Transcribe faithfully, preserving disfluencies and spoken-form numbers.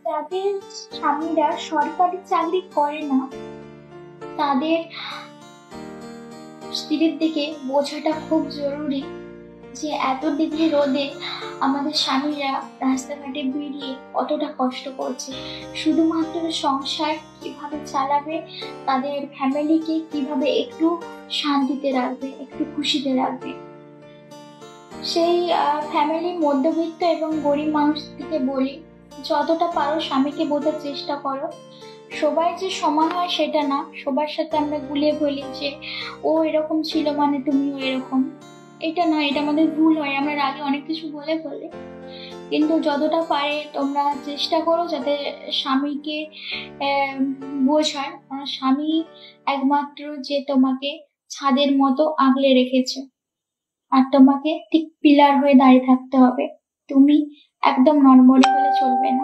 যাদের স্বামীরা সরকারি চাকরি করে না তাদের স্ত্রীর দিকে বোঝাটা খুব জরুরি যে এত ডিগ্রি রোদে আমাদের স্বামীরা রাস্তাঘাটে বেরিয়ে কতটা কষ্ট করছে, শুধুমাত্র সংসার কিভাবে চালাবে, তাদের ফ্যামিলিকে কিভাবে একটু শান্তিতে রাখবে, একটু খুশিতে রাখবে। সেই ফ্যামিলি মধ্যবিত্ত এবং গরিব মানুষদেরকে বলি, যতটা পারো স্বামীকে বোঝার চেষ্টা করো। সবাই যে সমান হয় সেটা না, সবার সাথে আমরা গুলিয়ে বলি যে ও এরকম ছিল মানে তুমিও এরকম। এটা নয়, এটা আমাদের ভুল হয়, আমরা আগে অনেক কিছু বলে ফেলি। কিন্তু যতটা পারে তোমরা চেষ্টা করো যাতে স্বামীকে বোঝার, কারণ স্বামী একমাত্র যে তোমাকে ছাদের মতো আগলে রেখেছে, আর তোমাকে ঠিক পিলার হয়ে দাঁড়িয়ে থাকতে হবে। তুমি একদম নড়বড়ে হলে চলবে না।